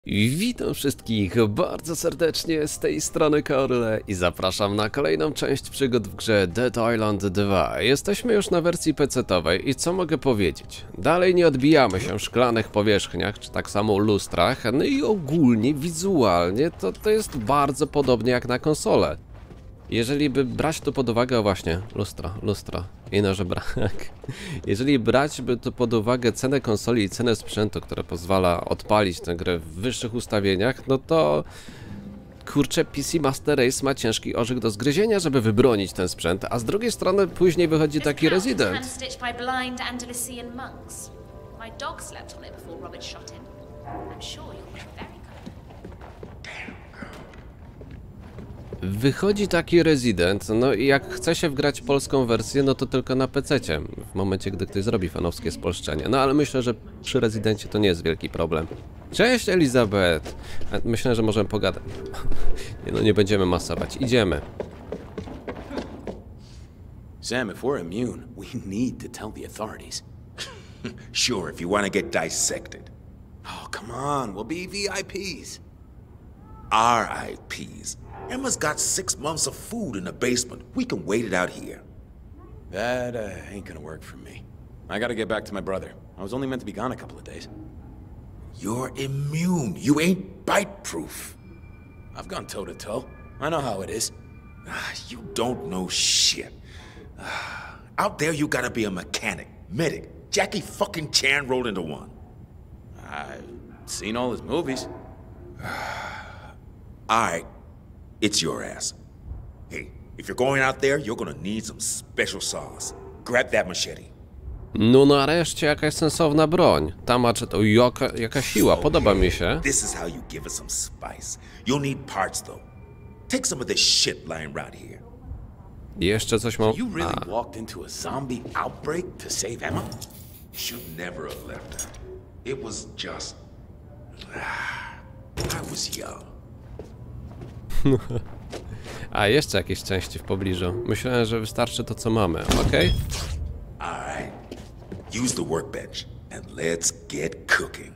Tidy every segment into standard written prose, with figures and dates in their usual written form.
Witam wszystkich bardzo serdecznie, z tej strony Korle i zapraszam na kolejną część przygód w grze Dead Island 2. Jesteśmy już na wersji PC-towej i co mogę powiedzieć? Dalej nie odbijamy się w szklanych powierzchniach, czy tak samo lustrach, no i ogólnie, wizualnie to jest bardzo podobnie jak na konsolę. Jeżeli by brać to pod uwagę, o właśnie, lustra i noże brak. Jeżeli brać by to pod uwagę cenę konsoli i cenę sprzętu, która pozwala odpalić tę grę w wyższych ustawieniach, no to kurczę, PC Master Race ma ciężki orzech do zgryzienia, żeby wybronić ten sprzęt, a z drugiej strony później wychodzi taki Resident. Wychodzi taki Resident, no i jak chce się wgrać polską wersję, no to tylko na PC-cie, w momencie gdy ktoś zrobi fanowskie spolszczenie. No ale myślę, że przy Rezydencie to nie jest wielki problem. Cześć Elizabeth! Myślę, że możemy pogadać. Nie, no nie będziemy masować, idziemy. Sam, if we're immune, we need to tell the authorities. Sure, if you want to get dissected. Oh, come on, we'll be VIPs. RIPs. Emma's got 6 months of food in the basement. We can wait it out here. That ain't gonna work for me. I gotta get back to my brother. I was only meant to be gone a couple of days. You're immune. You ain't bite-proof. I've gone toe-to-toe. I know how it is. You don't know shit. Out there, you gotta be a mechanic, medic. Jackie fucking Chan rolled into one. I've seen all his movies. All right. It's your ass. Hey, if you're going out there, you're gonna need some special sauce. Grab that machete. No nareszcie jakaś sensowna broń. Ta maczeta, jaka siła, podoba mi się. This is how you give it some spice. You'll need parts though. Take some of this shit lying right here. Jeszcze coś mam... You really walked into a zombie outbreak to save Emma? Should never have left her. It was just... I was young. A jeszcze jakieś części w pobliżu. Myślałem, że wystarczy to, co mamy, okej? Alright. Use the workbench and let's get cooking.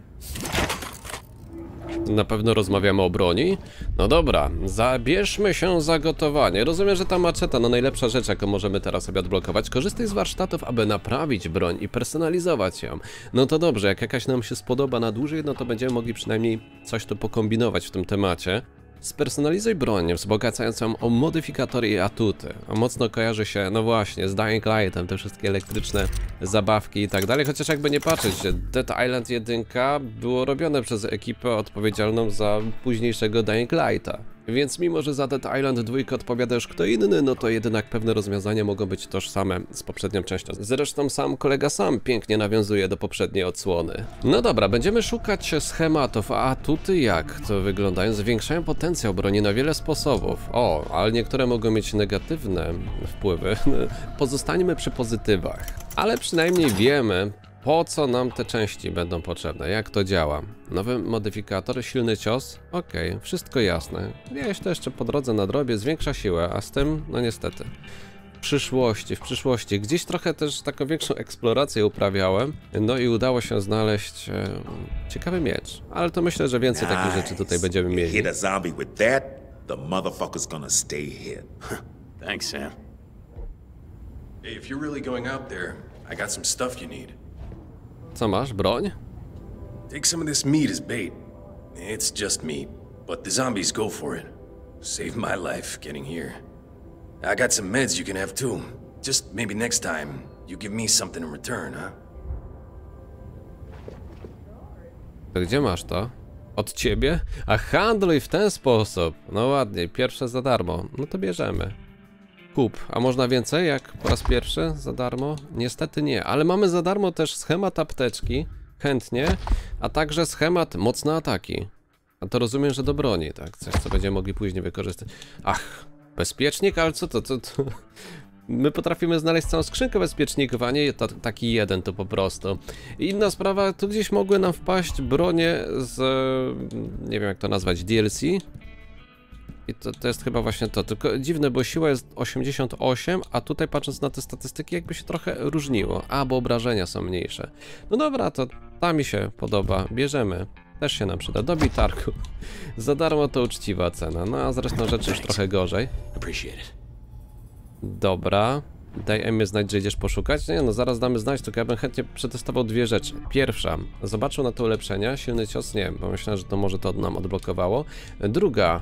Na pewno rozmawiamy o broni? No dobra, zabierzmy się za gotowanie. Rozumiem, że ta maczeta, no najlepsza rzecz, jaką możemy teraz sobie odblokować. Korzystaj z warsztatów, aby naprawić broń i personalizować ją. No to dobrze, jak jakaś nam się spodoba na dłużej, no to będziemy mogli przynajmniej coś tu pokombinować w tym temacie. Spersonalizuj broń, wzbogacając ją o modyfikatory i atuty. Mocno kojarzy się, no właśnie, z Dying Lightem, te wszystkie elektryczne zabawki i tak dalej. Chociaż jakby nie patrzeć, Dead Island 1 było robione przez ekipę odpowiedzialną za późniejszego Dying Lighta. Więc mimo, że za Dead Island 2 odpowiada już kto inny, no to jednak pewne rozwiązania mogą być tożsame z poprzednią częścią. Zresztą sam kolega Sam pięknie nawiązuje do poprzedniej odsłony. No dobra, będziemy szukać schematów, a atuty jak to wyglądają? Zwiększają potencjał broni na wiele sposobów. O, ale niektóre mogą mieć negatywne wpływy. Pozostańmy przy pozytywach. Ale przynajmniej wiemy, po co nam te części będą potrzebne, jak to działa. Nowy modyfikator, silny cios, okej, wszystko jasne. Gdzieś to jeszcze po drodze na drobie zwiększa siłę, a z tym, no niestety. W przyszłości, gdzieś trochę też taką większą eksplorację uprawiałem, no i udało się znaleźć ciekawy miecz. Ale to myślę, że więcej takich rzeczy tutaj będziemy mieli. Hit a zombie with that, the motherfucker's gonna stay hit. Thanks, Sam. Hey, if you're really going out there, I got some stuff you need. Co masz, broń? Take some of this meat as bait. It's just meat, but the zombies go for it. Saved my life getting here. I got some meds you can have too. Just maybe next time, you give me something in return, huh? To gdzie masz to? Od ciebie? A handluj w ten sposób. No ładnie, pierwsze za darmo. No to bierzemy. Kup. A można więcej jak po raz pierwszy za darmo? Niestety nie, ale mamy za darmo też schemat apteczki, chętnie, a także schemat mocne ataki. A to rozumiem, że do broni, tak? Coś, co będziemy mogli później wykorzystać. Ach, bezpiecznik? Ale co to? My potrafimy znaleźć całą skrzynkę bezpieczników, a nie taki jeden to po prostu. Inna sprawa, tu gdzieś mogły nam wpaść bronie z... nie wiem jak to nazwać, DLC? I to jest chyba właśnie to, tylko dziwne, bo siła jest 88, a tutaj patrząc na te statystyki jakby się trochę różniło. A, bo obrażenia są mniejsze. No dobra, to ta mi się podoba, bierzemy. Też się nam przyda. Do bitarku. Za darmo to uczciwa cena. No a zresztą rzeczy już trochę gorzej. Appreciate it. Dobra. Daj Emmie znać, że idziesz poszukać. Nie no, zaraz damy znać, tylko ja bym chętnie przetestował dwie rzeczy. Pierwsza, zobaczył na to ulepszenia. Silny cios, nie wiem, bo myślałem, że to może to nam odblokowało. Druga,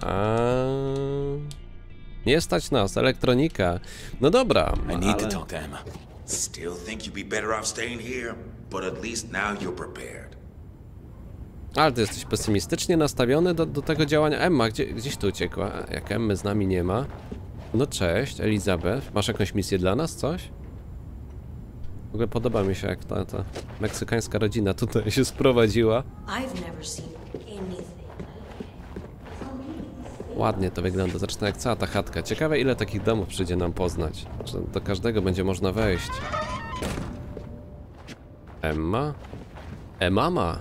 nie stać nas, elektronika. No dobra, I need to ale... talk to Emma. Still think you'd be better off staying here, but at least now you're prepared. Ale ty jesteś pesymistycznie nastawiony do tego działania. Emma, gdzieś tu uciekła. Jak Emmy z nami nie ma. No cześć, Elizabeth. Masz jakąś misję dla nas, coś? W ogóle podoba mi się, jak ta meksykańska rodzina tutaj się sprowadziła. I've never seen anything. Ładnie to wygląda, zresztą jak cała ta chatka. Ciekawe, ile takich domów przyjdzie nam poznać. Że do każdego będzie można wejść. Emma? Mama.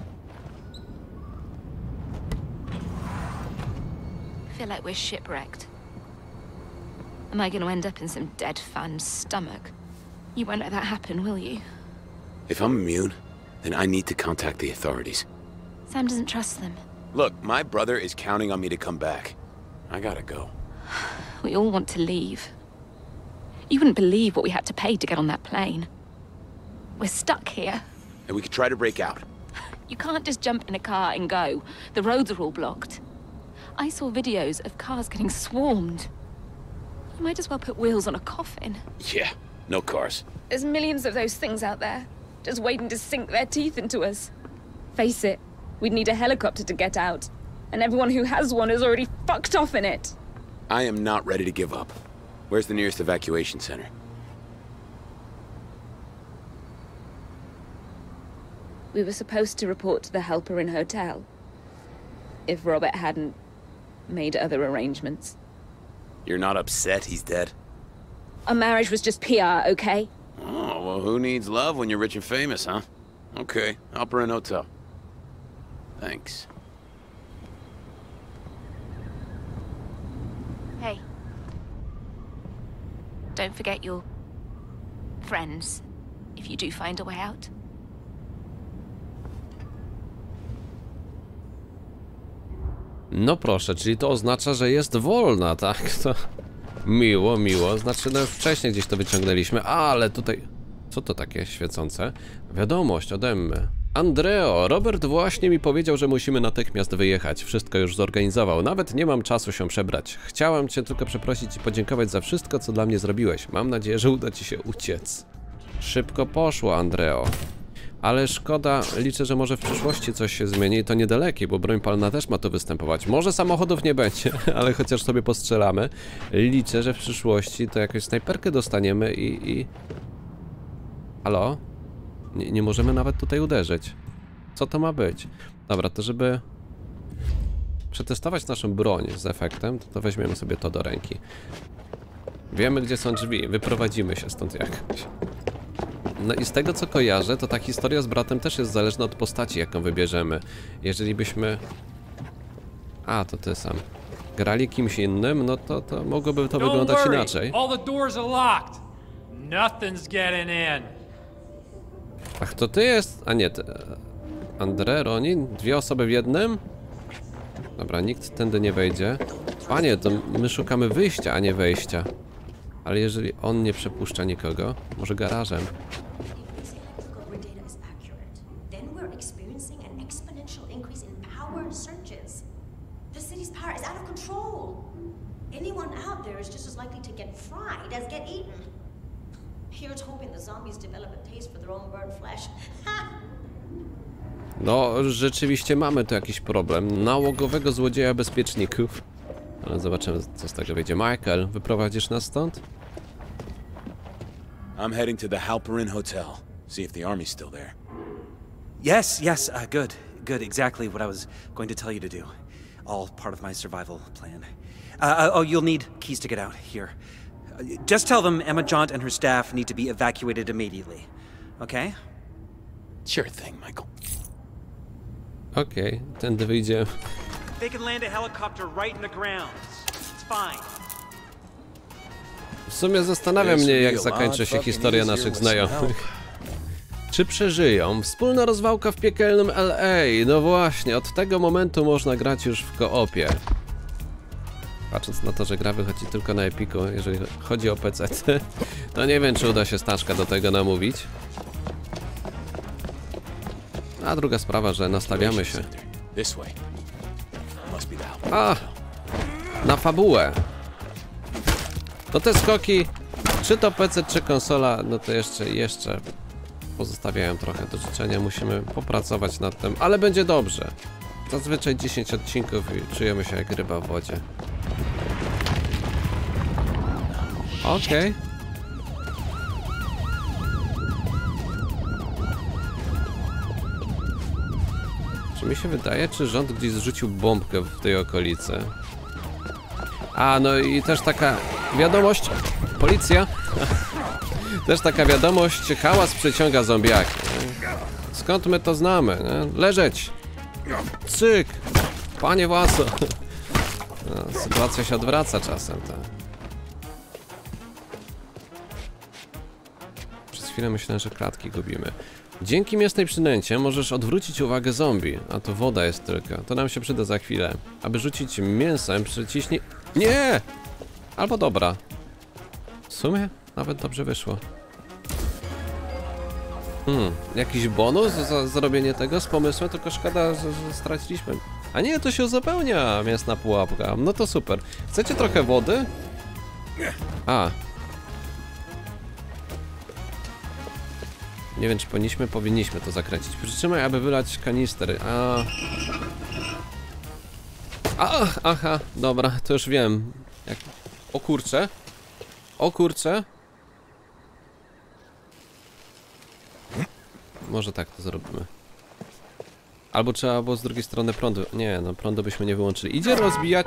I feel like we're shipwrecked. Am I going to end up in some dead fan's stomach? You won't let that happen, will you? If I'm immune, then I need to contact the authorities. Sam doesn't trust them. Look, my brother is counting on me to come back. I gotta go. We all want to leave. You wouldn't believe what we had to pay to get on that plane. We're stuck here. And we could try to break out. You can't just jump in a car and go. The roads are all blocked. I saw videos of cars getting swarmed. You might as well put wheels on a coffin. Yeah, no cars. There's millions of those things out there, just waiting to sink their teeth into us. Face it, we'd need a helicopter to get out. And everyone who has one is already fucked off in it. I am not ready to give up. Where's the nearest evacuation center? We were supposed to report to the Helper Inn Hotel. If Robert hadn't made other arrangements. You're not upset he's dead? Our marriage was just PR, okay? Oh, well, who needs love when you're rich and famous, huh? Okay, Helper Inn Hotel. Thanks. Hey. Don't forget your friends, if you do find a way out. No proszę, czyli to oznacza, że jest wolna, tak? To miło, miło. Znaczy, no już wcześniej gdzieś to wyciągnęliśmy, ale tutaj... Co to takie świecące? Wiadomość ode mnie. Andreo, Robert właśnie mi powiedział, że musimy natychmiast wyjechać. Wszystko już zorganizował. Nawet nie mam czasu się przebrać. Chciałem cię tylko przeprosić i podziękować za wszystko, co dla mnie zrobiłeś. Mam nadzieję, że uda ci się uciec. Szybko poszło, Andreo. Ale szkoda, liczę, że może w przyszłości coś się zmieni i to niedalekie, bo broń palna też ma tu występować. Może samochodów nie będzie, ale chociaż sobie postrzelamy. Liczę, że w przyszłości to jakąś snajperkę dostaniemy i... Halo? Nie możemy nawet tutaj uderzyć. Co to ma być? Dobra, to żeby przetestować naszą broń z efektem, to weźmiemy sobie to do ręki. Wiemy, gdzie są drzwi, wyprowadzimy się stąd jakoś. No i z tego, co kojarzę, to ta historia z bratem też jest zależna od postaci, jaką wybierzemy. Jeżeli byśmy... A, to ty sam. Grali kimś innym, no to mogłoby to wyglądać inaczej. All the doors are locked. Nothing's getting in. Ach, to ty jest... A nie, ty... André, Ronin? Dwie osoby w jednym? Dobra, nikt tędy nie wejdzie. Panie, to my szukamy wyjścia, a nie wejścia. Ale jeżeli on nie przepuszcza nikogo, może garażem. No, rzeczywiście mamy tu jakiś problem. Nałogowego złodzieja bezpieczników. Ale zobaczymy, co z tego wyjdzie. Michael, wyprowadzisz nas stąd? I'm heading to the Helper Inn Hotel. See if the army's still there. Yes, good, exactly what I was going to tell you to do. All part of my survival plan. Oh, you'll need keys to get out, here. Just tell them Emma Jaunt and her staff need to be evacuated immediately, okay? Sure thing, Michael. Okej, tędy wyjdziemy. They can land a helicopter right in the ground. It's fine. W sumie zastanawia mnie, jak zakończy się historia naszych znajomych. Czy przeżyją? Wspólna rozwałka w piekielnym LA. No właśnie, od tego momentu można grać już w koopie. Patrząc na to, że gra wychodzi tylko na Epiku, jeżeli chodzi o PC, to nie wiem, czy uda się Staszka do tego namówić. A druga sprawa, że nastawiamy się. A! Na fabułę. No te skoki, czy to PC, czy konsola, no to jeszcze pozostawiają trochę do życzenia. Musimy popracować nad tym, ale będzie dobrze. Zazwyczaj 10 odcinków i czujemy się jak ryba w wodzie. Okej. Czy mi się wydaje, czy rząd gdzieś zrzucił bombkę w tej okolicy? A, no i też taka wiadomość, policja. Też taka wiadomość, hałas przyciąga zombiaki. Skąd my to znamy? Nie? Leżeć! Cyk! Panie Właso! No, sytuacja się odwraca czasem, tak. Przez chwilę myślałem, że klatki gubimy. Dzięki mięsnej przynęcie możesz odwrócić uwagę zombie, a to woda jest tylko. To nam się przyda za chwilę. Aby rzucić mięsem, przyciśnij... Nie! Albo dobra. W sumie nawet dobrze wyszło. Jakiś bonus za zrobienie tego z pomysłem, tylko szkoda, że straciliśmy. A nie, to się uzupełnia mięsna pułapka. No to super. Chcecie trochę wody? A. Nie wiem, czy powinniśmy to zakręcić. Przytrzymaj, aby wylać kanister. Aha, dobra, to już wiem. Jak... O kurczę. O kurczę. Może tak to zrobimy. Albo trzeba było z drugiej strony prądu. Nie, no prądu byśmy nie wyłączyli. Idzie rozbijać.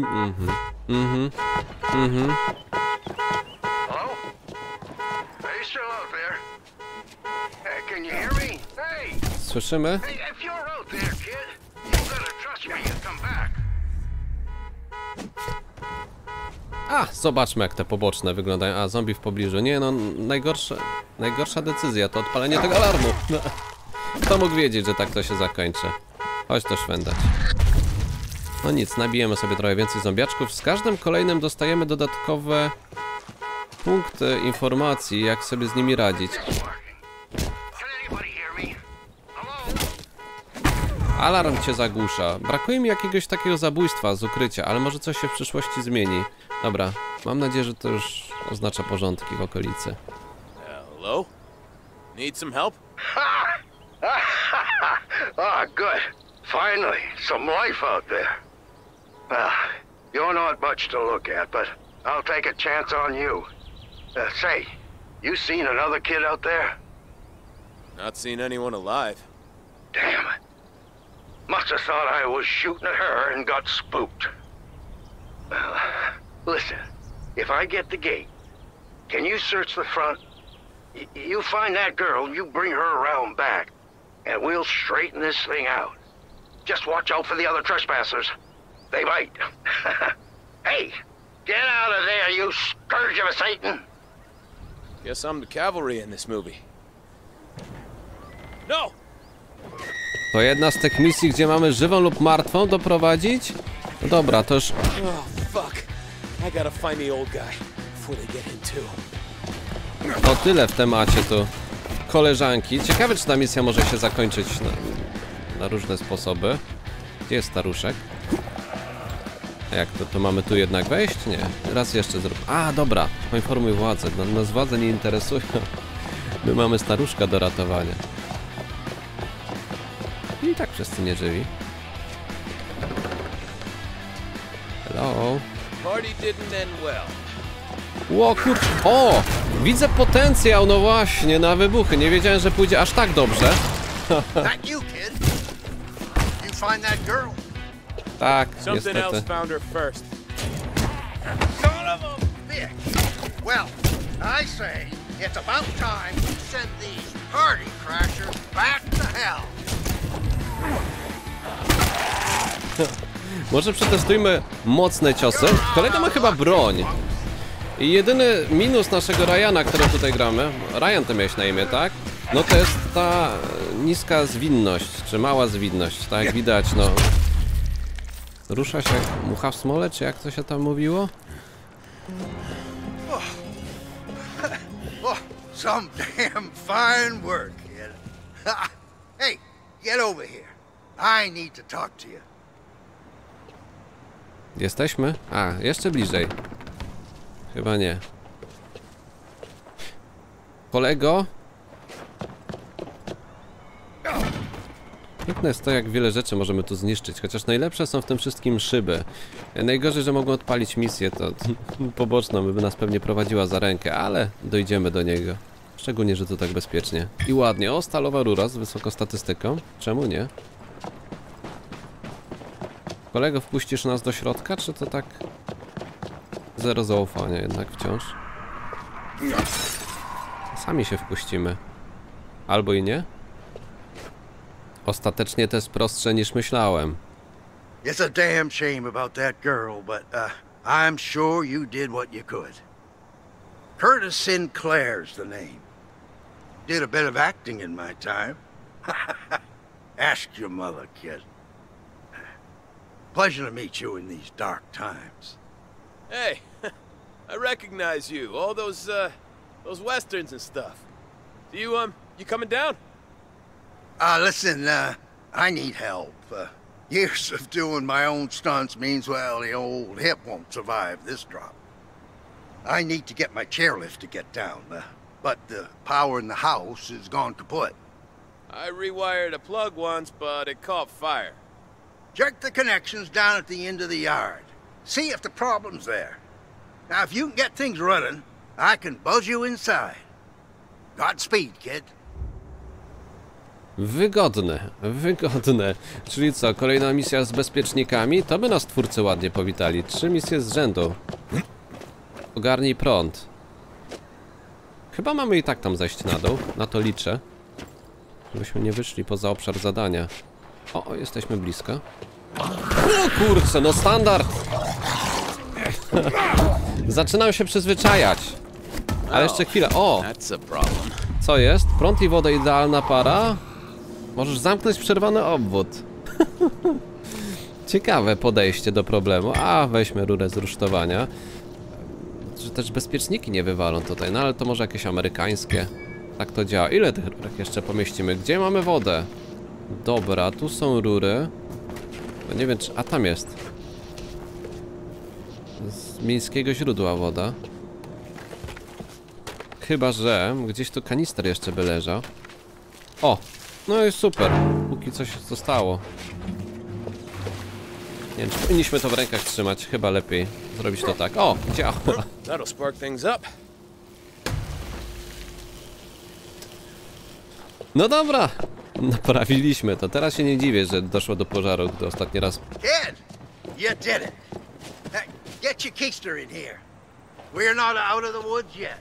Słyszymy? A, zobaczmy jak te poboczne wyglądają. A, zombie w pobliżu. Nie no, najgorsza decyzja to odpalenie tego alarmu. No. Kto mógł wiedzieć, że tak to się zakończy? Chodź to szwendać. No nic, nabijemy sobie trochę więcej zombiaczków. Z każdym kolejnym dostajemy dodatkowe punkty informacji, jak sobie z nimi radzić. Alarm cię zagłusza. Brakuje mi jakiegoś takiego zabójstwa z ukrycia, ale może coś się w przyszłości zmieni. Dobra, mam nadzieję, że to już oznacza porządki w okolicy. Hello? Need some help? Ah, good. Finally, some life out there. Well, you're not much to look at, but I'll take a chance on you. Say, you seen another kid out there? Not seen anyone alive. Damn it. Must have thought I was shooting at her and got spooked. Well, listen, if I get the gate, can you search the front? You find that girl, you bring her around back, and we'll straighten this thing out. Just watch out for the other trespassers. They bite. Hey, get out of there, you scourge of a Satan! Guess I'm the cavalry in this movie. No! To jedna z tych misji, gdzie mamy żywą lub martwą doprowadzić? No dobra, to już... Oh, fuck. I gotta find the old guy before they get him too. To tyle w temacie tu. Koleżanki. Ciekawe, czy ta misja może się zakończyć na różne sposoby. Gdzie jest staruszek? A jak to mamy tu jednak wejść? Nie. Raz jeszcze zrób. A, dobra. Poinformuj władzę. Nas władze nie interesują. My mamy staruszka do ratowania. I tak wszyscy nie żywi. Hello. Party didn't end well. Ło kurczę. O! Widzę potencjał, no właśnie, na wybuchy. Nie wiedziałem, że pójdzie aż tak dobrze. That you, kid. You find that girl? Tak, Something else niestety. found her first. Son of a bitch! Well, I say it's about time we send these party crashers back to hell. Może przetestujmy mocne ciosy. Kolega ma chyba broń. I jedyny minus naszego Ryana, którym tutaj gramy. Ryan to miałeś na imię, tak? No to jest ta niska zwinność, czy mała zwinność, tak jak widać, no. Rusza się jak mucha w smole, czy jak to się tam mówiło? Oh, some damn fine work, kid. Hey, get over here. I need to talk to you. Jesteśmy? A, jeszcze bliżej. Chyba nie. Kolego? Piękne jest to, jak wiele rzeczy możemy tu zniszczyć, chociaż najlepsze są w tym wszystkim szyby. Najgorzej, że mogą odpalić misję, to poboczna by nas pewnie prowadziła za rękę, ale dojdziemy do niego. Szczególnie, że to tak bezpiecznie. I ładnie. O, stalowa rura z wysoką statystyką. Czemu nie? Kolego, wpuścisz nas do środka, czy to tak... Zero zaufania jednak wciąż. Sami się wpuścimy. Albo i nie. Ostatecznie to jest prostsze niż myślałem. It's a damn shame about that girl, but I'm sure you did what you could. Curtis Sinclair's the name. Did a bit of acting in my time. Ask your mother, kid. Pleasure to meet you in these dark times. Hey, I recognize you. All those westerns and stuff. You coming down? Listen, I need help. Years of doing my own stunts means, well, the old hip won't survive this drop. I need to get my chairlift to get down, but the power in the house is gone kaput. I rewired a plug once, but it caught fire. Check the connections down at the end of the yard. See if the problem's there. Now, if you can get things running, I can buzz you inside. Godspeed, kid. Wygodne, wygodne. Czyli co, kolejna misja z bezpiecznikami? To by nas twórcy ładnie powitali. 3 misje z rzędu. Ogarnij prąd. Chyba mamy i tak tam zejść na dół. Na to liczę. Żebyśmy nie wyszli poza obszar zadania. O, jesteśmy blisko. O kurczę, no standard! Zaczynam się przyzwyczajać. Ale jeszcze chwilę. O! Co jest? Prąd i woda, idealna para. Możesz zamknąć przerwany obwód. Ciekawe podejście do problemu. A, weźmy rurę z rusztowania. Że też bezpieczniki nie wywalą tutaj. No ale to może jakieś amerykańskie. Tak to działa. Ile tych rurek jeszcze pomieścimy? Gdzie mamy wodę? Dobra, tu są rury. No nie wiem czy... A, tam jest. Z miejskiego źródła woda. Chyba że gdzieś tu kanister jeszcze by leżał. O! No i super. Póki coś zostało. Nie wiem, czy powinniśmy to w rękach trzymać. Chyba lepiej zrobić to tak. O! Działa. That'll spark things up. No dobra. Naprawiliśmy to. Teraz się nie dziwię, że doszło do pożaru, gdy ostatni raz... Kid, you did it. Hey, get your keister in here. We're not out of the woods yet.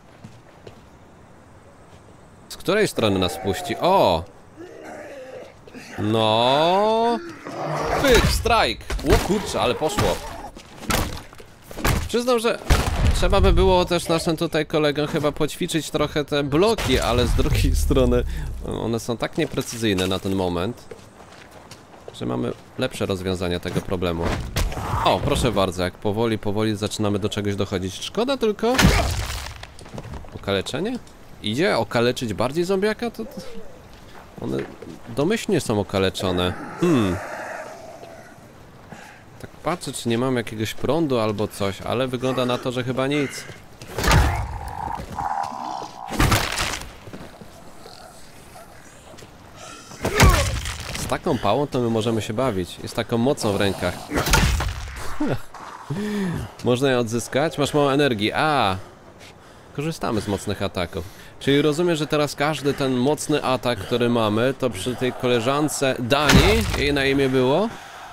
Z której strony nas puści? O! No. Pyk, strajk. O kurczę, ale poszło. Przyznam, że trzeba by było też naszym tutaj kolegom chyba poćwiczyć trochę te bloki, ale z drugiej strony one są tak nieprecyzyjne na ten moment, że mamy lepsze rozwiązania tego problemu. O, proszę bardzo, jak powoli zaczynamy do czegoś dochodzić. Szkoda tylko... Okaleczenie? Idzie okaleczyć bardziej zombiaka? To... One domyślnie są okaleczone. Tak patrzę, czy nie mam jakiegoś prądu albo coś, ale wygląda na to, że chyba nic. Z taką pałą to my możemy się bawić. Jest taką mocą w rękach. Można ją odzyskać? Masz mało energii. A, korzystamy z mocnych ataków. Czyli rozumiem, że teraz każdy ten mocny atak, który mamy, to przy tej koleżance Dani, jej na imię było,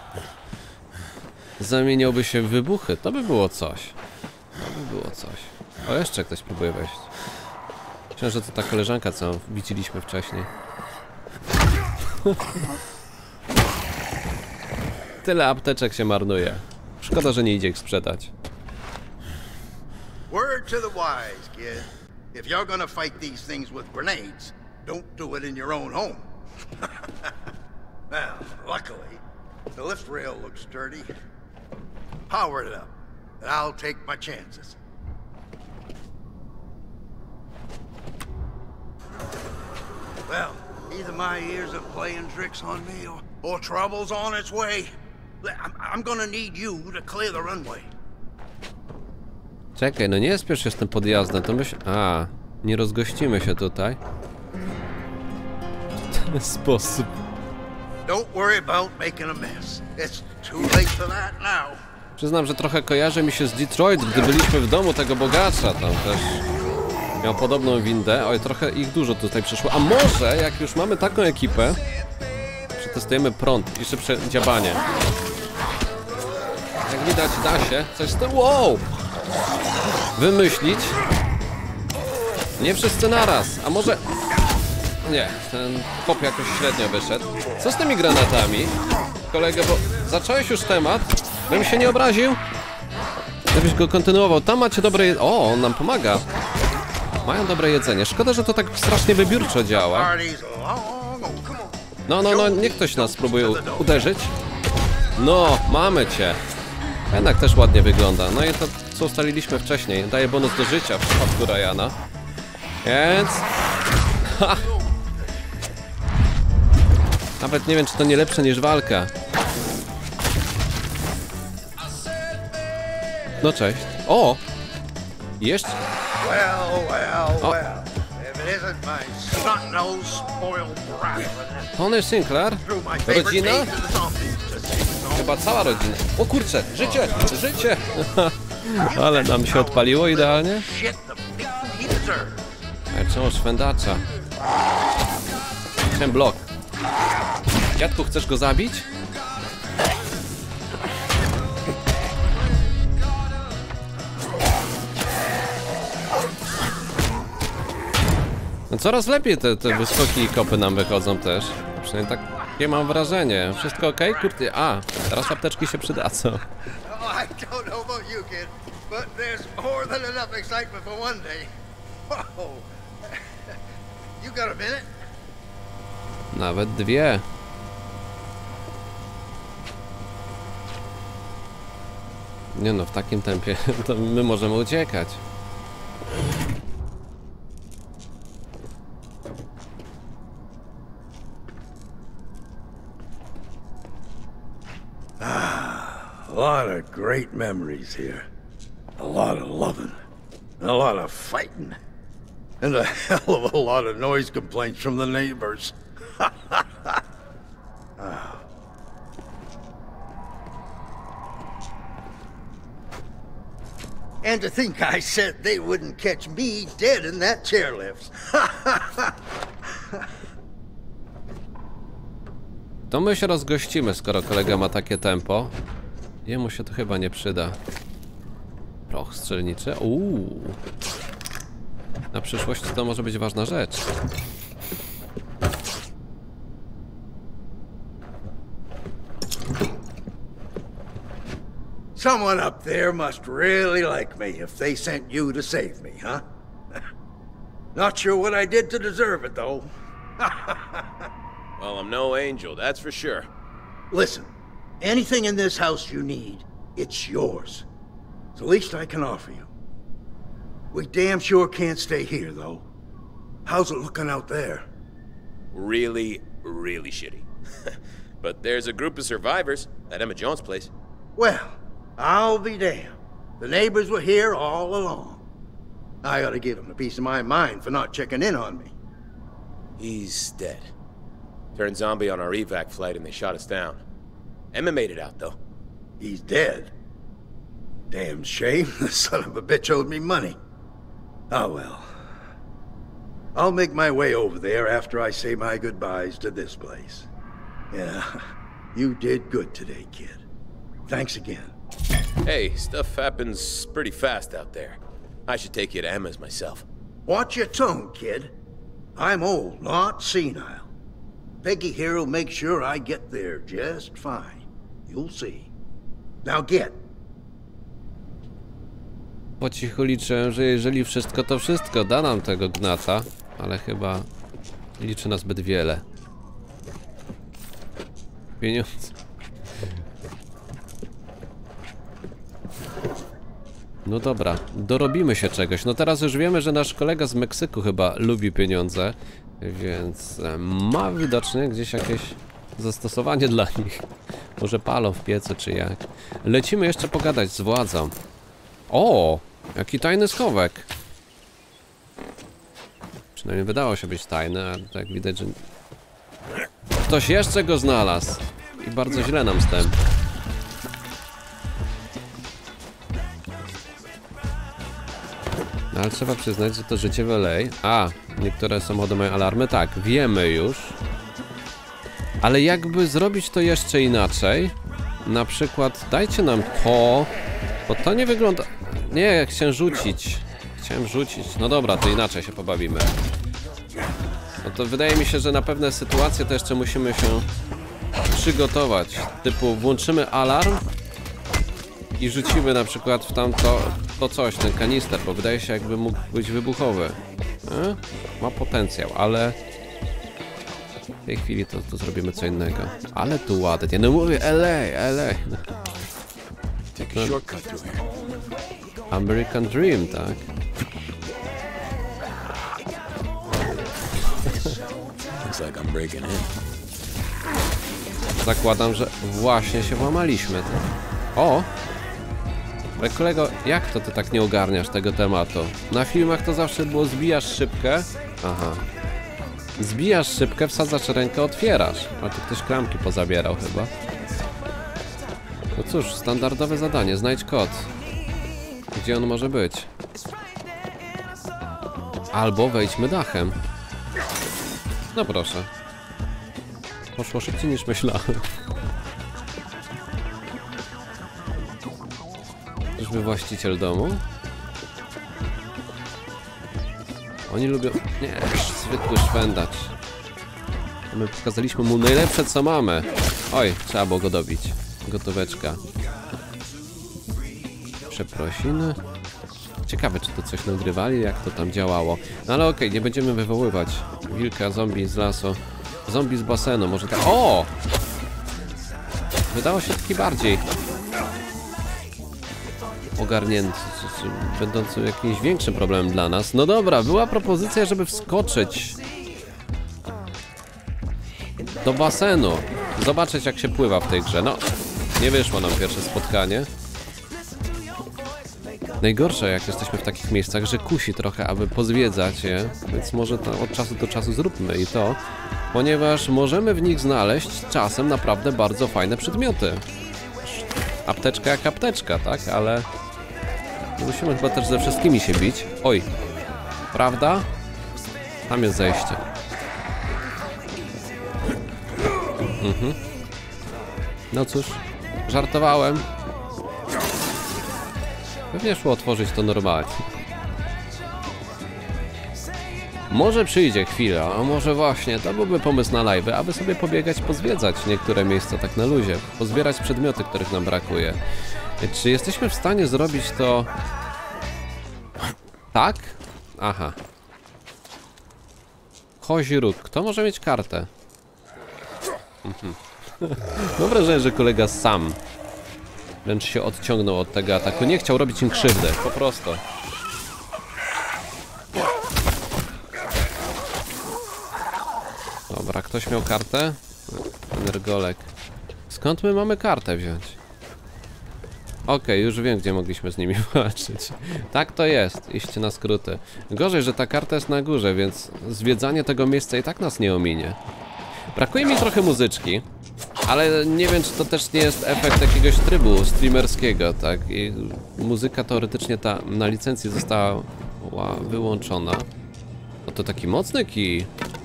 zamieniałby się w wybuchy. To by było coś. To by było coś. O, jeszcze ktoś próbuje wejść. Myślę, że to ta koleżanka, co widzieliśmy wcześniej. Tyle apteczek się marnuje. Szkoda, że nie idzie ich sprzedać. Word to the wise, kid. If you're gonna fight these things with grenades, don't do it in your own home. Now, luckily, the lift rail looks sturdy. Power it up, and I'll take my chances. Well, either my ears are playing tricks on me, or trouble's on its way. I'm gonna need you to clear the runway. Czekaj, no nie spiesz się z tym podjazdem, to myśl... A, nie rozgościmy się tutaj. W ten sposób. Don't worry about making a mess. It's too late for that now. Przyznam, że trochę kojarzy mi się z Detroit, gdy byliśmy w domu tego bogacza. Tam też miał podobną windę. Oj, trochę ich dużo tutaj przyszło. A może, jak już mamy taką ekipę, przetestujemy prąd i szybsze dziabanie. Jak widać, da się coś z tym... Wow! Wymyślić. Nie wszyscy naraz, a może... Nie, ten hop jakoś średnio wyszedł. Co z tymi granatami? Kolego, bo zacząłeś już temat, bym się nie obraził. Żebyś go kontynuował. Tam macie dobre... O, on nam pomaga. Mają dobre jedzenie. Szkoda, że to tak strasznie wybiórczo działa. No, niech ktoś nas spróbuje uderzyć. No, mamy cię. Jednak też ładnie wygląda. No i to, co ustaliliśmy wcześniej. Daje bonus do życia w przypadku Ryana. Więc... Ha! Nawet nie wiem, czy to nie lepsze niż walka. No cześć. O! Jeszcze... Tony Sinclair? Rodzina? Chyba cała rodzina. O kurczę, życie! Życie! Ale nam się odpaliło idealnie. Czemu szwendacza? Ten blok. Dziadku, chcesz go zabić? No coraz lepiej te wysokie kopy nam wychodzą też. Przynajmniej takie mam wrażenie. Wszystko ok? Kurde, a, teraz apteczki się przydadzą. Nawet dwie. Nie no, w takim tempie to my możemy uciekać. A lot of great memories here. A lot of loving. A lot of fighting. And a hell of a lot of noise complaints from the neighbors. And to think I said they wouldn't catch me dead in that chairlift. To my się rozgościmy, skoro kolega ma takie tempo. Jemu się to chyba nie przyda. Proch strzelniczy. Na przyszłość to może być ważna rzecz. Someone up there must really like me if they sent you to save me, huh? Not sure what I did to deserve it, though. Well, I'm no angel, that's for sure. Listen, anything in this house you need, it's yours. It's the least I can offer you. We damn sure can't stay here, though. How's it looking out there? Really, really shitty. But there's a group of survivors at Emma Jones' place. Well, I'll be damned. The neighbors were here all along. I ought to give him a piece of my mind for not checking in on me. He's dead. Turned zombie on our evac flight and they shot us down. Emma made it out, though. He's dead? Damn shame. The son of a bitch owed me money. Oh well. I'll make my way over there after I say my goodbyes to this place. Yeah, you did good today, kid. Thanks again. Hey, stuff happens pretty fast out there. I should take you to Emma's myself. Watch your tone, kid. I'm old, not senile. Peggy here will make sure I get there just fine. You'll see. Now get. Po cichu liczę, że jeżeli wszystko, to wszystko da nam tego gnata, ale chyba liczy na zbyt wiele. Pieniądze. No dobra, dorobimy się czegoś. No teraz już wiemy, że nasz kolega z Meksyku chyba lubi pieniądze, więc ma widocznie gdzieś jakieś zastosowanie dla nich. Może palą w piecu czy jak. Lecimy jeszcze pogadać z władzą. O! Jaki tajny schowek. Przynajmniej wydało się być tajny, a tak widać, że ktoś jeszcze go znalazł. I bardzo źle nam z tym. No ale trzeba przyznać, że to życie w LA. A, niektóre samochody mają alarmy. Tak, wiemy już. Ale jakby zrobić to jeszcze inaczej. Na przykład dajcie nam to. Bo to nie wygląda... Nie, chciałem rzucić. Chciałem rzucić. No dobra, to inaczej się pobawimy. No to wydaje mi się, że na pewne sytuacje to jeszcze musimy się przygotować. Typu włączymy alarm i rzucimy na przykład w tamto to coś, ten kanister, bo wydaje się, jakby mógł być wybuchowy. Ma potencjał, ale w tej chwili to zrobimy co innego. Ale tu ładnie. No mówię LA. No. American Dream, tak? Looks like I'm breaking in. Zakładam, że właśnie się włamaliśmy. O! Ale kolego, jak to ty tak nie ogarniasz tego tematu? Na filmach to zawsze było zbijasz szybkę. Aha. Zbijasz szybkę, wsadzasz rękę, otwierasz. A tu ktoś klamki pozabierał chyba. No cóż, standardowe zadanie, znajdź kod. Gdzie on może być? Albo wejdźmy dachem. No proszę. Poszło szybciej niż myślałem. Czyżby właściciel domu? Oni lubią... Nie, zwykły szwendacz. My pokazaliśmy mu najlepsze co mamy. Oj, trzeba było go dobić. Gotóweczka. Przeprosiny. Ciekawe, czy to coś nagrywali, jak to tam działało. No ale okej, nie będziemy wywoływać wilka, zombie z lasu. Zombie z basenu, może tak... O! Wydało się taki bardziej ogarnięty, będący jakimś większym problemem dla nas. No dobra, była propozycja, żeby wskoczyć do basenu. Zobaczyć, jak się pływa w tej grze. No, nie wyszło nam pierwsze spotkanie. Najgorsze, jak jesteśmy w takich miejscach, że kusi trochę, aby pozwiedzać je, więc może to od czasu do czasu zróbmy i to, ponieważ możemy w nich znaleźć czasem naprawdę bardzo fajne przedmioty. Apteczka jak apteczka, tak? Ale musimy chyba też ze wszystkimi się bić. Oj, prawda? Tam jest zejście. No cóż, żartowałem. Pewnie szło otworzyć to normalnie. Może przyjdzie chwila, a może właśnie to byłby pomysł na live'y, aby sobie pobiegać, pozwiedzać niektóre miejsca tak na luzie, pozbierać przedmioty, których nam brakuje. Czy jesteśmy w stanie zrobić to... Tak? Aha. Kozi róg. Kto może mieć kartę? Mam wrażenie, że kolega sam wręcz się odciągnął od tego ataku. Nie chciał robić im krzywdy, po prostu. Dobra, ktoś miał kartę? Energolek. Skąd my mamy kartę wziąć? Okej, już wiem, gdzie mogliśmy z nimi walczyć. Tak to jest, iście na skróty. Gorzej, że ta karta jest na górze, więc zwiedzanie tego miejsca i tak nas nie ominie. Brakuje mi trochę muzyczki, ale nie wiem, czy to też nie jest efekt jakiegoś trybu streamerskiego, tak? I muzyka teoretycznie ta na licencji została wyłączona. O, to taki mocny kij.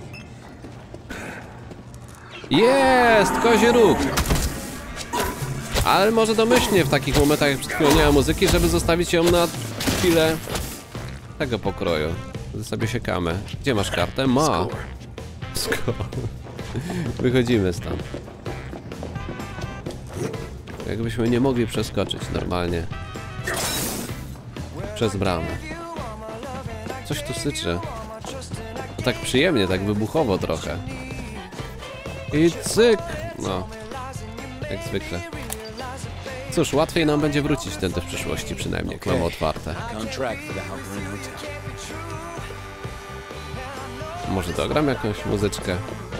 Jest! Kozi róg! Ale może domyślnie w takich momentach, jak przed chwilą nie ma muzyki, żeby zostawić ją na chwilę tego pokroju. Sobie siekamy. Gdzie masz kartę? Ma! Wychodzimy stąd. Jakbyśmy nie mogli przeskoczyć normalnie przez bramę. Coś tu syczy. tak przyjemnie, tak wybuchowo trochę. I cyk! No, jak zwykle. Cóż, łatwiej nam będzie wrócić tędy w przyszłości przynajmniej, jak mamy otwarte. Może dogram jakąś muzyczkę.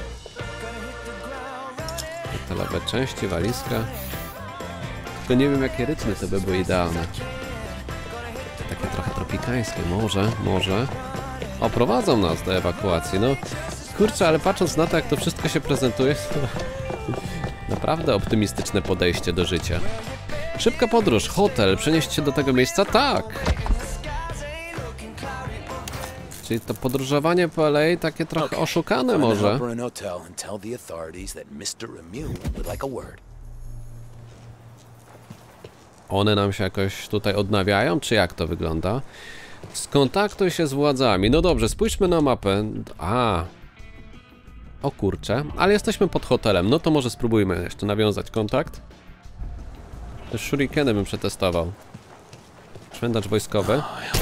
Metalowe części, walizka. Tylko nie wiem, jakie rytmy to by były idealne. Takie trochę tropikańskie, może. O, prowadzą nas do ewakuacji, no. Kurczę, ale patrząc na to, jak to wszystko się prezentuje, to naprawdę optymistyczne podejście do życia. Szybka podróż, hotel, przenieść się do tego miejsca? Tak! Czyli to podróżowanie po LA takie trochę oszukane może. One nam się jakoś tutaj odnawiają, czy jak to wygląda? Skontaktuj się z władzami. No dobrze, spójrzmy na mapę. O kurczę, ale jesteśmy pod hotelem. No to może spróbujmy jeszcze nawiązać kontakt. Też shurikeny bym przetestował. Szwendacz wojskowy.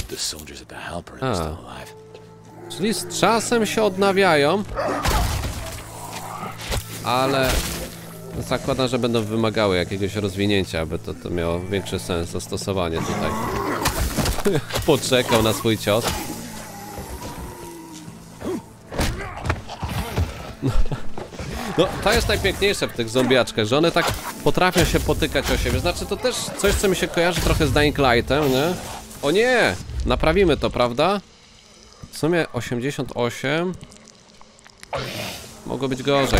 Czyli z czasem się odnawiają. Ale zakładam, że będą wymagały jakiegoś rozwinięcia, aby to miało większy sens, zastosowanie tutaj. Poczekał na swój cios. No, to jest najpiękniejsze w tych zombiaczkach, że one tak potrafią się potykać o siebie. Znaczy, to też coś, co mi się kojarzy trochę z Dying Lightem, nie? O nie! Naprawimy to, prawda? W sumie 88. Mogło być gorzej.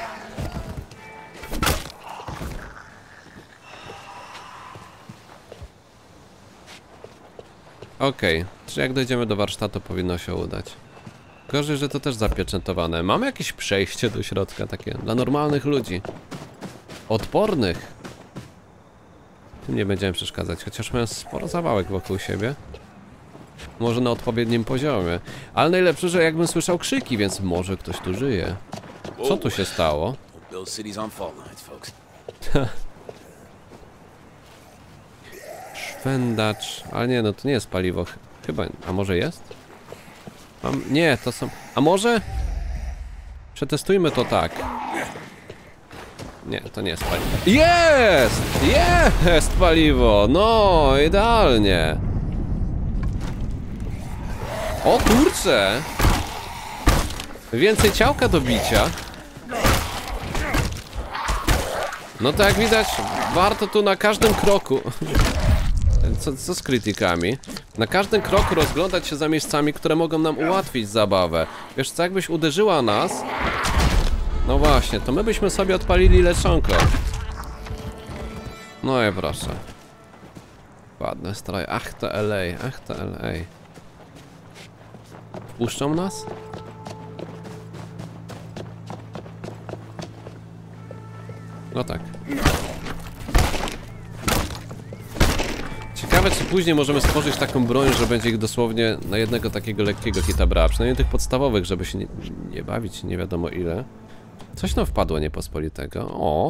Okej, czyli jak dojdziemy do warsztatu, powinno się udać. Gorzej, że to też zapieczętowane. Mamy jakieś przejście do środka takie dla normalnych ludzi. Odpornych. Tym nie będziemy przeszkadzać, chociaż mają sporo zawałek wokół siebie. Może na odpowiednim poziomie. Ale najlepsze, że jakbym słyszał krzyki, więc może ktoś tu żyje. Co tu się stało? Szwendacz. Ale nie, no to nie jest paliwo. Chyba, a może jest? Nie, to są... A może? Przetestujmy to tak. Nie, to nie jest paliwo. Jest! Jest paliwo! No, idealnie. O kurczę! Więcej ciałka do bicia. No to jak widać, warto tu na każdym kroku... Co z krytykami? Na każdym kroku rozglądać się za miejscami, które mogą nam ułatwić zabawę. Wiesz co, jakbyś uderzyła nas... No właśnie, to my byśmy sobie odpalili leczonko. No i proszę. Ładne stroje. Ach to LA, ach to LA. Wpuszczą nas? No tak. Ciekawe, czy później możemy stworzyć taką broń, że będzie ich dosłownie na jednego takiego lekkiego hita brała. Przynajmniej tych podstawowych, żeby się nie bawić nie wiadomo ile. Coś nam wpadło niepospolitego. O!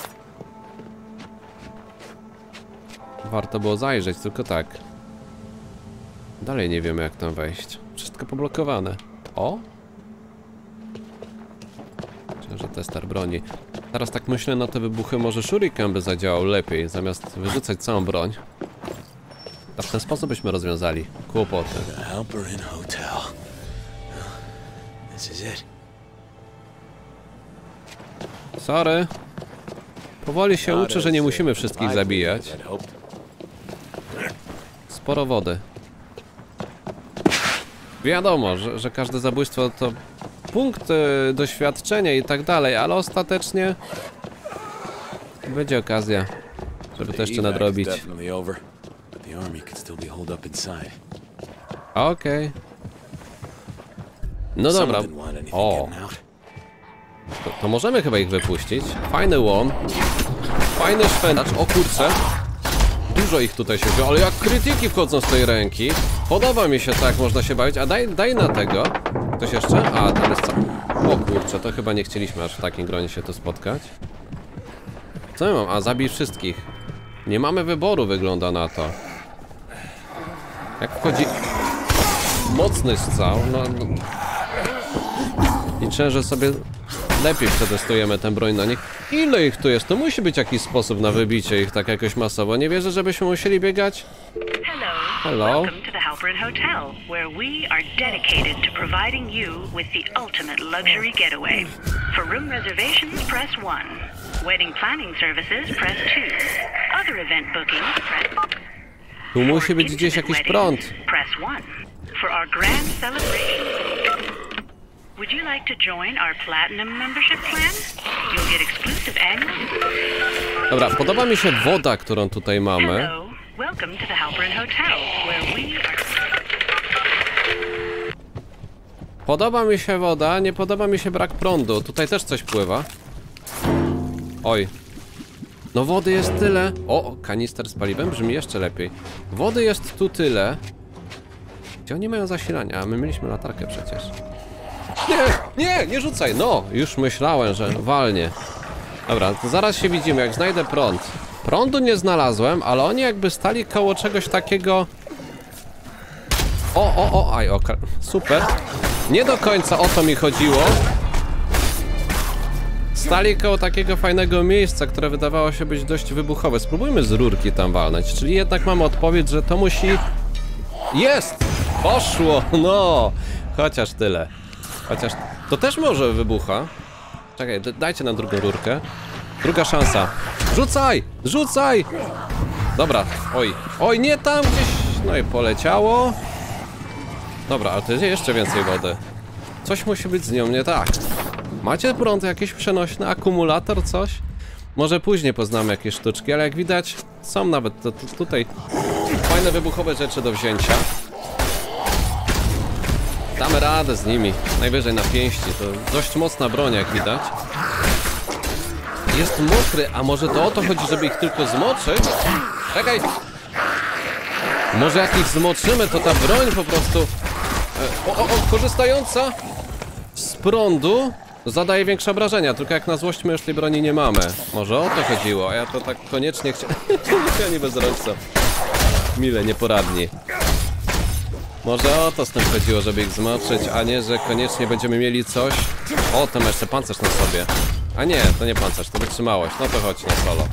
Warto było zajrzeć, tylko tak. Dalej nie wiemy, jak tam wejść. Wszystko poblokowane. O! Że tester broni. Teraz tak myślę, na te wybuchy może shuriken by zadziałał lepiej, zamiast wyrzucać całą broń. A w ten sposób byśmy rozwiązali kłopoty. Sorry. Powoli się uczę, że nie musimy wszystkich zabijać. Sporo wody. Wiadomo, że każde zabójstwo to punkt doświadczenia i tak dalej, ale ostatecznie będzie okazja, żeby to jeszcze nadrobić. Okej. No dobra. O. To możemy chyba ich wypuścić. Fajny łom. Fajny szwendacz. O kurczę. Dużo ich tutaj się wzięło, ale jak krytyki wchodzą z tej ręki. Podoba mi się tak, można się bawić. A daj na tego. Ktoś jeszcze? A, tam jest co? O kurczę, to chyba nie chcieliśmy aż w takim gronie się tu spotkać. Co ja mam? A, zabij wszystkich. Nie mamy wyboru, wygląda na to. Jak wchodzi mocny strzał, no Liczę, że sobie lepiej przetestujemy tę broń na nich. Ile ich tu jest? To musi być jakiś sposób na wybicie ich tak jakoś masowo. Nie wierzę, żebyśmy musieli biegać. Hello. Welcome to the Halperin Hotel, where we are dedicated to providing you with the ultimate luxury getaway. For room reservations, press 1. Wedding planning services, press 2. Other event bookings, press... Tu musi być gdzieś jakiś prąd. Press 1. For our grand celebration. Would you like to join our platinum membership plan? You'll get exclusive annual... Dobra, podoba mi się woda, którą tutaj mamy. Hello. Welcome to the Halperin Hotel, where we are... Podoba mi się woda, nie podoba mi się brak prądu. Tutaj też coś pływa. Oj. No wody jest tyle. O, kanister z paliwem brzmi jeszcze lepiej. Wody jest tu tyle. Gdzie oni mają zasilania? A my mieliśmy latarkę przecież. Nie rzucaj. No, już myślałem, że walnie. Dobra, to zaraz się widzimy, jak znajdę prąd. Prądu nie znalazłem, ale oni jakby stali koło czegoś takiego... Super. Nie do końca o to mi chodziło. Stali koło takiego fajnego miejsca, które wydawało się być dość wybuchowe. Spróbujmy z rurki tam walnąć, czyli jednak mamy odpowiedź, że to musi... Jest! Poszło! No! Chociaż tyle. Chociaż... To też może wybucha. Czekaj, dajcie nam drugą rurkę. Druga szansa. Rzucaj! Rzucaj! Dobra, oj, nie tam gdzieś. No i poleciało. Dobra, ale to jest jeszcze więcej wody. Coś musi być z nią nie tak. Macie prąd jakiś przenośny, akumulator, coś? Może później poznamy jakieś sztuczki, ale jak widać są nawet tutaj fajne wybuchowe rzeczy do wzięcia. Damy radę z nimi, najwyżej na pięści, to dość mocna broń jak widać. Jest mokry, a może to o to chodzi, żeby ich tylko zmoczyć? Czekaj! Może jak ich zmoczymy, to ta broń po prostu... korzystająca z prądu zadaje większe obrażenia, tylko jak na złość my już tej broni nie mamy. Może o to chodziło, a ja to tak koniecznie chciałem... Oni bezrońco. Mile, nieporadni. Może o to z tym chodziło, żeby ich zmoczyć, a nie, że koniecznie będziemy mieli coś... O, to ma jeszcze pancerz na sobie. A nie, to nie pancerz, to wytrzymałość. No to chodź na solo.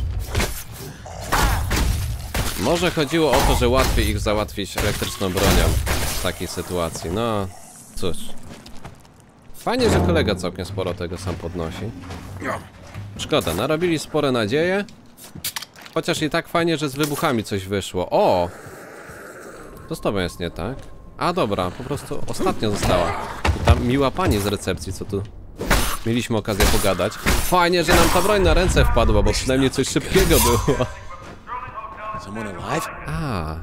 Może chodziło o to, że łatwiej ich załatwić elektryczną bronią w takiej sytuacji. No, cóż. Fajnie, że kolega całkiem sporo tego sam podnosi. Szkoda, narobili spore nadzieje. Chociaż i tak fajnie, że z wybuchami coś wyszło. O! To z tobą jest nie tak? A dobra, po prostu ostatnio została. I ta miła pani z recepcji, co tu mieliśmy okazję pogadać. Fajnie, że nam ta broń na ręce wpadła, bo przynajmniej coś szybkiego było. Someone alive? A.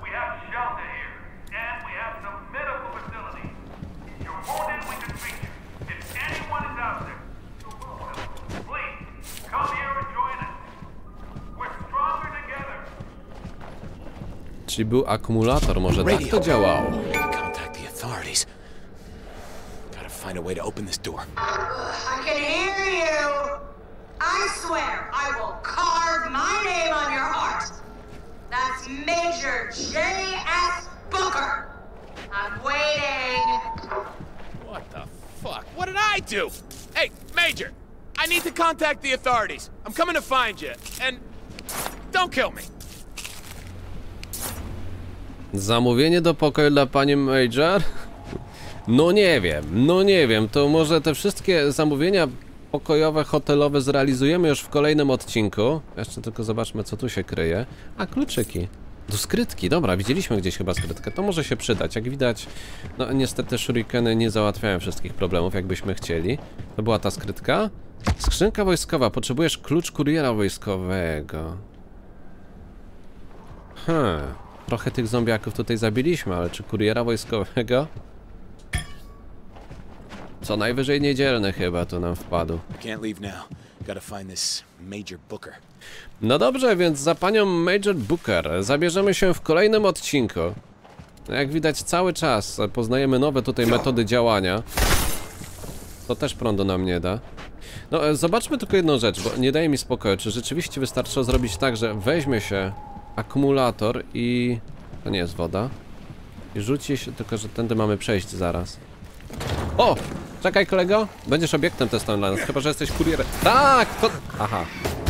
Czyli był akumulator, może tak to działało. Contact the authorities. Gotta find a way to open this door. I can hear you. I swear I will carve my name on your heart. That's Major J.S. Booker. I'm waiting. What the fuck? What did I do? Hey, Major! I need to contact the authorities. I'm coming to find you. And don't kill me. Zamówienie do pokoju dla pani Major? No nie wiem, to może te wszystkie zamówienia pokojowe, hotelowe zrealizujemy już w kolejnym odcinku. Jeszcze tylko zobaczmy, co tu się kryje. A, kluczyki. Do skrytki, dobra, widzieliśmy gdzieś chyba skrytkę, to może się przydać. Jak widać, no niestety shurikeny nie załatwiają wszystkich problemów, jakbyśmy chcieli. To była ta skrytka. Skrzynka wojskowa, potrzebujesz klucz kuriera wojskowego. Trochę tych zombiaków tutaj zabiliśmy, ale czy kuriera wojskowego? Co najwyżej niedzielny chyba tu nam wpadł. No dobrze, więc za panią Major Booker zabierzemy się w kolejnym odcinku. Jak widać cały czas poznajemy nowe tutaj metody działania. To też prądu nam nie da. No zobaczmy tylko jedną rzecz, bo nie daje mi spokoju. Czy rzeczywiście wystarczyło zrobić tak, że weźmie się akumulator i... To nie jest woda. I rzuci się, tylko że tędy mamy przejść zaraz. O! Czekaj, kolego. Będziesz obiektem testowanym dla nas, chyba że jesteś kurierem. Tak! To... Aha.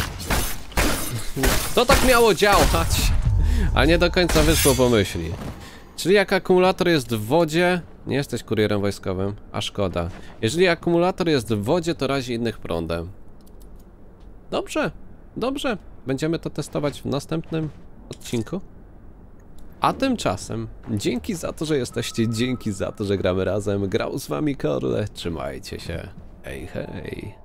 To tak miało działać. A nie do końca wyszło po myśli. Czyli jak akumulator jest w wodzie... Nie jesteś kurierem wojskowym, a szkoda. Jeżeli akumulator jest w wodzie, to razi innych prądem. Dobrze, dobrze. Będziemy to testować w następnym odcinku. A tymczasem, dzięki za to, że jesteście, dzięki za to, że gramy razem. Grał z wami Korle. Trzymajcie się. Hej, hej.